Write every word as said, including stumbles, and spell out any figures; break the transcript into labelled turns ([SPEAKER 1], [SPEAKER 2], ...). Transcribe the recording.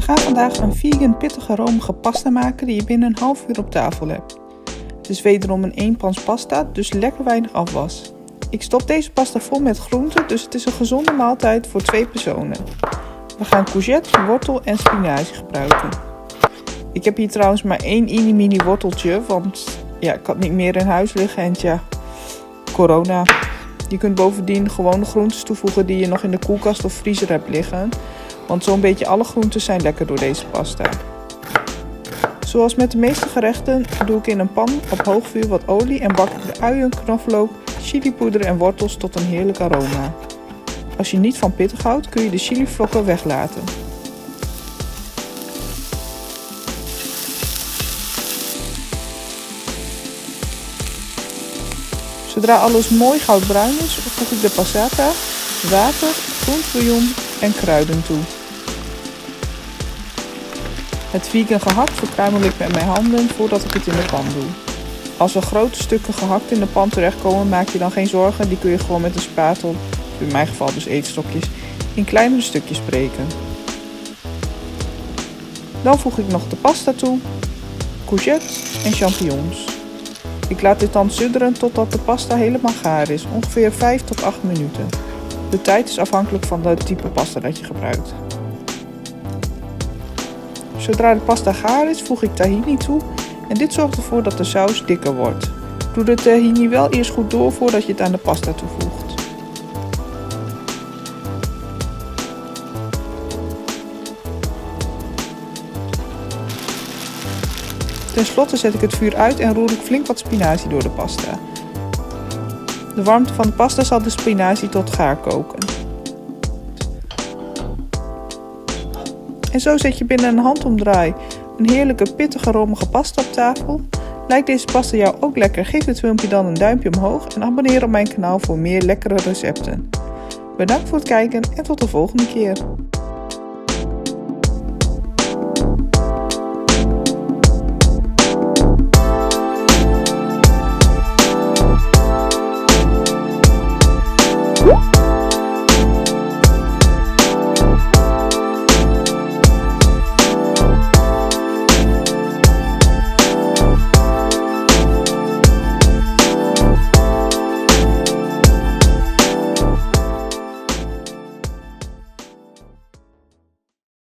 [SPEAKER 1] We gaan vandaag een vegan pittige romige pasta maken die je binnen een half uur op tafel hebt. Het is wederom een eenpans pasta, dus lekker weinig afwas. Ik stop deze pasta vol met groenten, dus het is een gezonde maaltijd voor twee personen. We gaan courgette, wortel en spinazie gebruiken. Ik heb hier trouwens maar één mini mini worteltje, want ja, ik had niet meer in huis liggen en tja, corona. Je kunt bovendien gewoon de groentes toevoegen die je nog in de koelkast of vriezer hebt liggen. Want zo'n beetje alle groenten zijn lekker door deze pasta. Zoals met de meeste gerechten doe ik in een pan op hoog vuur wat olie en bak ik de uien, knoflook, chilipoeder en wortels tot een heerlijk aroma. Als je niet van pittig houdt kun je de chilivlokken weglaten. Zodra alles mooi goudbruin is, voeg ik de passata, water, groentebouillon en kruiden toe. Het vegan gehakt verkruimel ik met mijn handen voordat ik het in de pan doe. Als er grote stukken gehakt in de pan terechtkomen, maak je dan geen zorgen. Die kun je gewoon met een spatel, in mijn geval dus eetstokjes, in kleinere stukjes breken. Dan voeg ik nog de pasta toe, courgette en champignons. Ik laat dit dan sudderen totdat de pasta helemaal gaar is, ongeveer vijf tot acht minuten. De tijd is afhankelijk van het type pasta dat je gebruikt. Zodra de pasta gaar is, voeg ik tahini toe en dit zorgt ervoor dat de saus dikker wordt. Doe de tahini wel eerst goed door voordat je het aan de pasta toevoegt. Ten slotte zet ik het vuur uit en roer ik flink wat spinazie door de pasta. De warmte van de pasta zal de spinazie tot gaar koken. En zo zet je binnen een handomdraai een heerlijke pittige romige pasta op tafel. Lijkt deze pasta jou ook lekker? Geef dit filmpje dan een duimpje omhoog en abonneer op mijn kanaal voor meer lekkere recepten. Bedankt voor het kijken en tot de volgende keer.